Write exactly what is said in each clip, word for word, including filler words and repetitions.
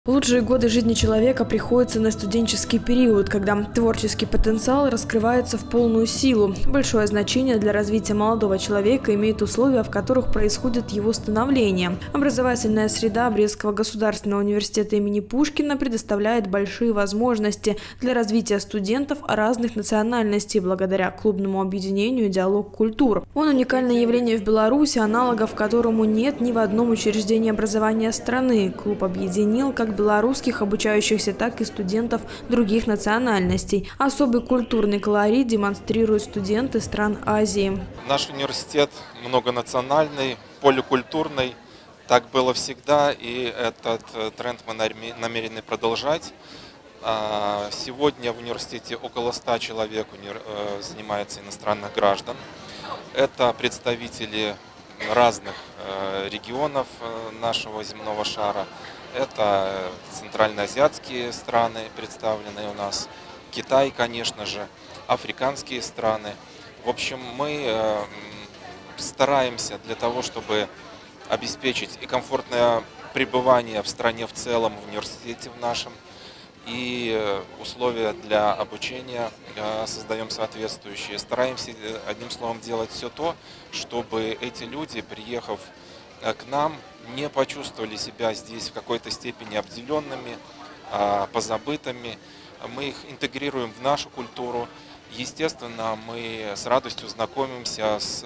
Лучшие годы жизни человека приходятся на студенческий период, когда творческий потенциал раскрывается в полную силу. Большое значение для развития молодого человека имеют условия, в которых происходит его становление. Образовательная среда Брестского государственного университета имени Пушкина предоставляет большие возможности для развития студентов разных национальностей благодаря клубному объединению «Диалог культур». Он уникальное явление в Беларуси, аналогов которому нет ни в одном учреждении образования страны. Клуб объединил как белорусских обучающихся, так и студентов других национальностей. Особый культурный колорит демонстрируют студенты стран Азии. Наш университет многонациональный, поликультурный. Так было всегда, и этот тренд мы намерены продолжать. Сегодня в университете около ста человек занимается иностранных граждан. Это представители разных регионов нашего земного шара. Это центральноазиатские страны, представленные у нас, Китай, конечно же, африканские страны. В общем, мы стараемся для того, чтобы обеспечить и комфортное пребывание в стране в целом, в университете в нашем, и условия для обучения создаем соответствующие. Стараемся, одним словом, делать все то, чтобы эти люди, приехав к нам, не почувствовали себя здесь в какой-то степени обделенными, позабытыми. Мы их интегрируем в нашу культуру. Естественно, мы с радостью знакомимся с,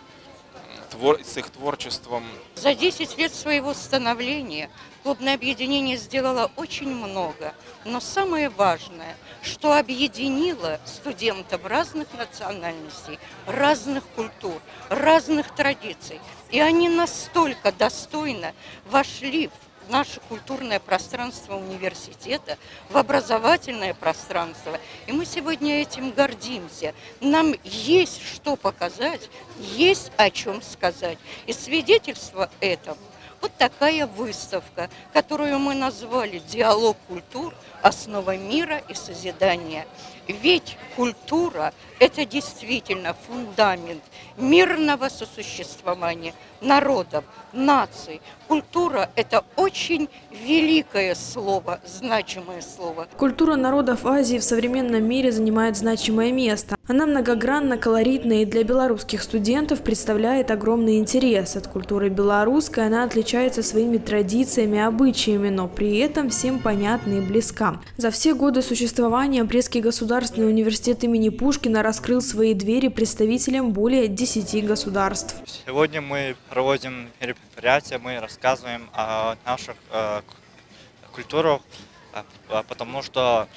с их творчеством. За десять лет своего становления клубное объединение сделало очень много. Но самое важное, что объединило студентов разных национальностей, разных культур, разных традиций. И они настолько достойно вошли в наше культурное пространство университета, в образовательное пространство. И мы сегодня этим гордимся. Нам есть что показать, есть о чем сказать. И свидетельство этого вот такая выставка, которую мы назвали «Диалог культур. Основа мира и созидания». Ведь культура – это действительно фундамент мирного сосуществования народов, наций. Культура – это очень великое слово, значимое слово. Культура народов Азии в современном мире занимает значимое место. Она многогранна, колоритна и для белорусских студентов представляет огромный интерес. От культуры белорусской она отличается своими традициями и обычаями, но при этом всем понятна и близка. За все годы существования Брестский государственный университет имени Пушкина раскрыл свои двери представителям более десяти государств. Сегодня мы проводим мероприятия, мы рассказываем о наших э, культурах, э, потому что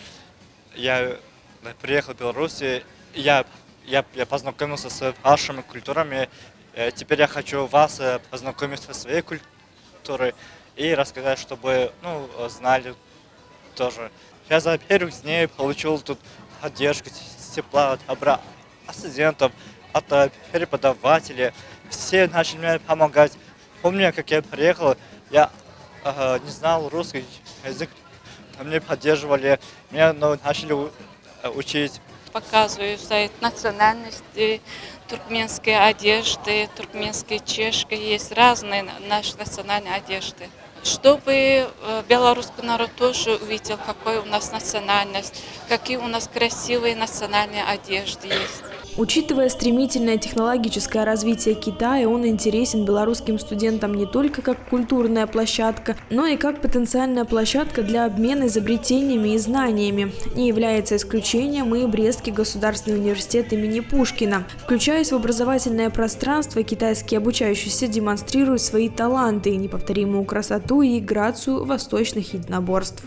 я приехал в Беларусь, я, я, я познакомился с вашими культурами, э, теперь я хочу вас э, познакомить со своей культурой и рассказать, чтобы ну, знали тоже. Я за первых дней получил тут поддержку, тепла, добра от студентов, от преподавателей. Все начали мне помогать. Помню, как я приехал, я э, не знал русский язык, мне поддерживали, меня ну, начали учить. Показываю сайт национальности, туркменской одежды, туркменской, чешской, есть разные наши национальные одежды. Чтобы белорусский народ тоже увидел, какой у нас национальность, какие у нас красивые национальные одежды есть. Учитывая стремительное технологическое развитие Китая, он интересен белорусским студентам не только как культурная площадка, но и как потенциальная площадка для обмена изобретениями и знаниями. Не является исключением и Брестский государственный университет имени Пушкина. Включаясь в образовательное пространство, китайские обучающиеся демонстрируют свои таланты, неповторимую красоту и грацию восточных единоборств.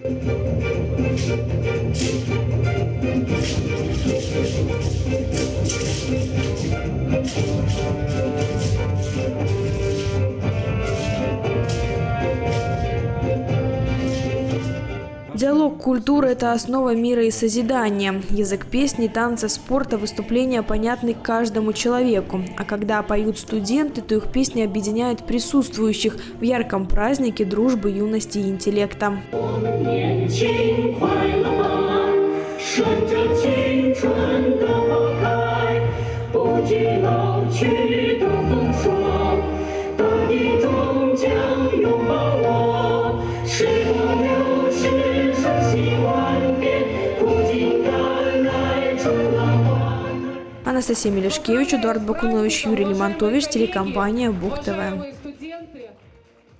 Диалог культуры – это основа мира и созидания. Язык песни, танца, спорта, выступления понятны каждому человеку. А когда поют студенты, то их песни объединяют присутствующих в ярком празднике дружбы, юности и интеллекта. Анастасия Мелешкевич, Эдуард Бакунович, Юрий Лимонтович, телекомпания БугТV.